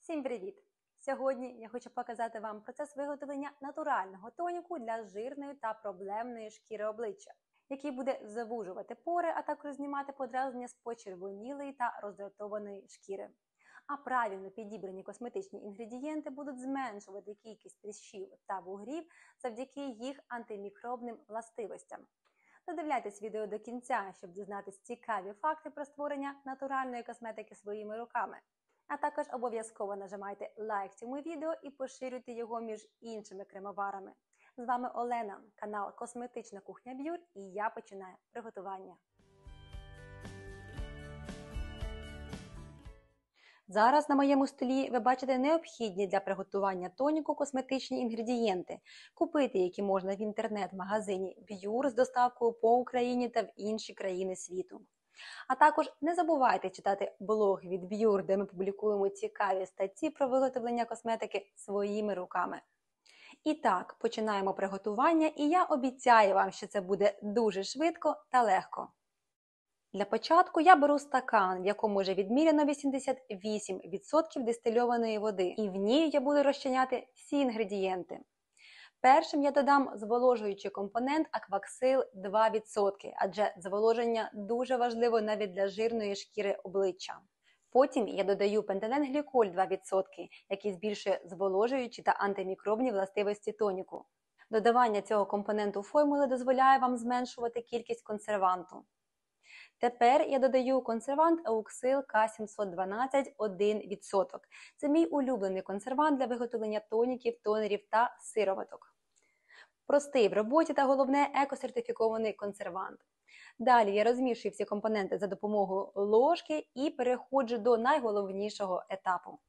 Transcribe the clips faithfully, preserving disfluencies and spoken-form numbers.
Всім привіт! Сьогодні я хочу показати вам процес виготовлення натурального тоніку для жирної та проблемної шкіри обличчя, який буде завужувати пори, а також знімати подразнення з почервонілої та роздратованої шкіри. А правильно підібрані косметичні інгредієнти будуть зменшувати кількість прищів та вугрів завдяки їх антимікробним властивостям. Додивляйтесь відео до кінця, щоб дізнатися цікаві факти про створення натуральної косметики своїми руками. А також обов'язково нажимайте лайк цьому відео і поширюйте його між іншими кремоварами. З вами Олена, канал Косметична кухня Б'юр, і я починаю приготування. Зараз на моєму столі ви бачите необхідні для приготування тоніку косметичні інгредієнти, купити які можна в інтернет-магазині Б'юр з доставкою по Україні та в інші країни світу. А також не забувайте читати блог від Б'юр, де ми публікуємо цікаві статті про виготовлення косметики своїми руками. І так, починаємо приготування, і я обіцяю вам, що це буде дуже швидко та легко. Для початку я беру стакан, в якому вже відміряно вісімдесят вісім відсотків дистильованої води, і в ній я буду розчиняти всі інгредієнти. Першим я додам зволожуючий компонент Акваксил два відсотки, адже зволоження дуже важливо навіть для жирної шкіри обличчя. Потім я додаю пентиленгліколь два відсотки, який збільшує зволожуючі та антимікробні властивості тоніку. Додавання цього компоненту формули дозволяє вам зменшувати кількість консерванту. Тепер я додаю консервант Еуксил К сімсот дванадцять один відсоток. Це мій улюблений консервант для виготовлення тоніків, тонерів та сироваток. Простий в роботі та, головне, екосертифікований консервант. Далі я розмішую всі компоненти за допомогою ложки і переходжу до найголовнішого етапу.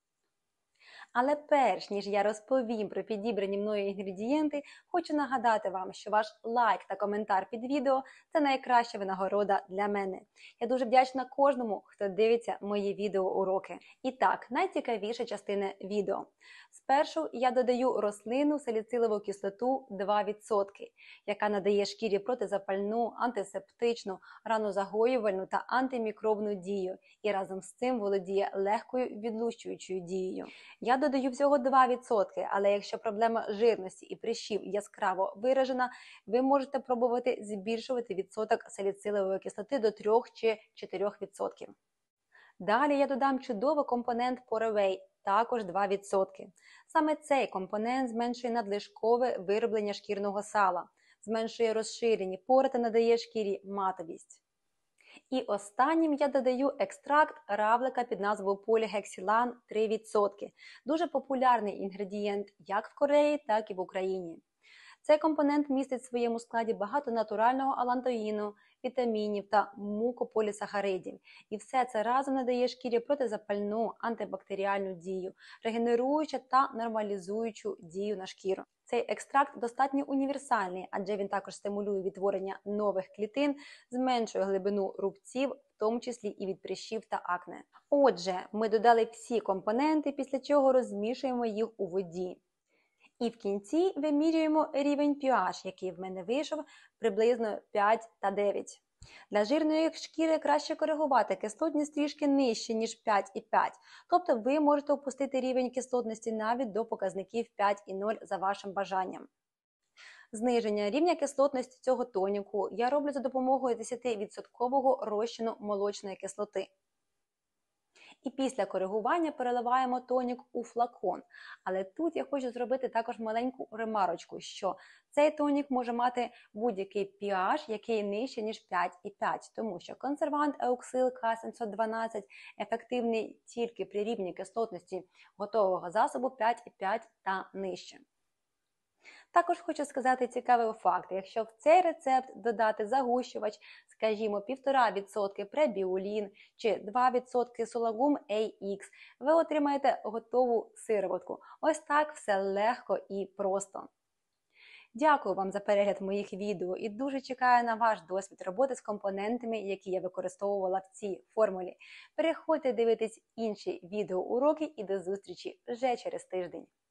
Але перш ніж я розповім про підібрані мною інгредієнти, хочу нагадати вам, що ваш лайк та коментар під відео – це найкраща винагорода для мене. Я дуже вдячна кожному, хто дивиться мої відеоуроки. І так, найцікавіша частина відео. Спершу я додаю рослинну саліцилову кислоту два відсотки, яка надає шкірі протизапальну, антисептичну, ранозагоювальну та антимікробну дію і разом з цим володіє легкою відлущуючою дією. Я додаю всього два відсотки, але якщо проблема жирності і прищів яскраво виражена, ви можете пробувати збільшувати відсоток саліцилової кислоти до трьох чи чотирьох відсотків. Далі я додам чудовий компонент Poreway, також два відсотки. Саме цей компонент зменшує надлишкове вироблення шкірного сала, зменшує розширені пори та надає шкірі матовість. І останнім я додаю екстракт равлика під назвою полігексилан три відсотки. Дуже популярний інгредієнт як в Кореї, так і в Україні. Цей компонент містить в своєму складі багато натурального алантоїну, вітамінів та мукополісахаридів. І все це разом надає шкірі протизапальну, антибактеріальну дію, регенеруючу та нормалізуючу дію на шкіру. Цей екстракт достатньо універсальний, адже він також стимулює відтворення нових клітин, зменшує глибину рубців, в тому числі і від прищів та акне. Отже, ми додали всі компоненти, після чого розмішуємо їх у воді. І в кінці вимірюємо рівень pH, який в мене вийшов приблизно п'ять та дев'ять. Для жирної шкіри краще коригувати кислотність трішки нижче, ніж п'ять і п'ять. Тобто ви можете опустити рівень кислотності навіть до показників п'ять і нуль за вашим бажанням. Зниження рівня кислотності цього тоніку я роблю за допомогою десятивідсоткового розчину молочної кислоти. І після коригування переливаємо тонік у флакон. Але тут я хочу зробити також маленьку ремарочку, що цей тонік може мати будь-який pH, який нижче, ніж п'ять і п'ять, тому що консервант Еуксил К сімсот дванадцять ефективний тільки при рівні кислотності готового засобу п'ять і п'ять та нижче. Також хочу сказати цікавий факт. Якщо в цей рецепт додати загущувач, скажімо, півтора відсотки пребіолін чи два відсотки солагум ей ікс, ви отримаєте готову сироватку. Ось так все легко і просто. Дякую вам за перегляд моїх відео і дуже чекаю на ваш досвід роботи з компонентами, які я використовувала в цій формулі. Переходьте дивитись інші відеоуроки і до зустрічі вже через тиждень.